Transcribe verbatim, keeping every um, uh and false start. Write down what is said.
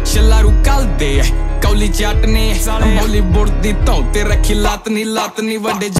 ਛਲਾਰੂ ਕੱਲਦੇ ਐ ਕੌਲੀ ਚੱਟ ਨੇ ਬਾਲੀਵੁੱਡ ਦੀ ਧੌ ਤੇ ਰੱਖੀ ਲੱਤ ਨੀ ਲੱਤ ਨੀ ਵੱਡੇ